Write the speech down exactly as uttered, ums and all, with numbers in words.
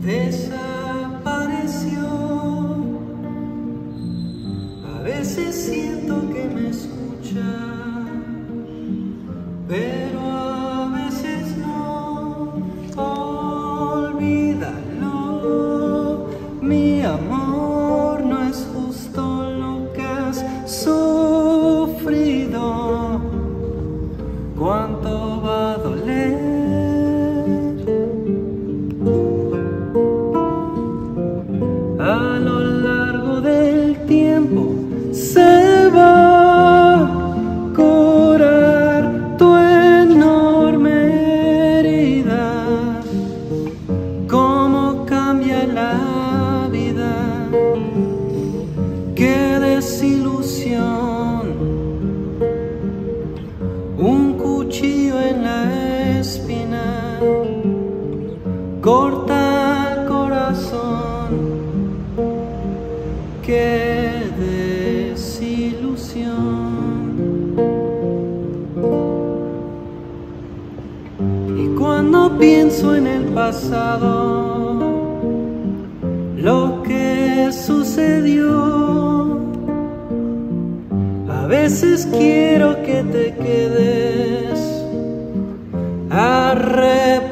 desapareció. A veces siento que me escucha, pero a veces no. Olvídalo, mi amor, no es justo lo que has sufrido. ¿Cuánto va a doler? A lo largo del tiempo se va a curar tu enorme herida. Cómo cambia la vida, qué desilusión. Un cuchillo en la espina corta el corazón. ¡Qué desilusión! Y cuando pienso en el pasado, lo que sucedió, a veces quiero que te quedes arrepentido.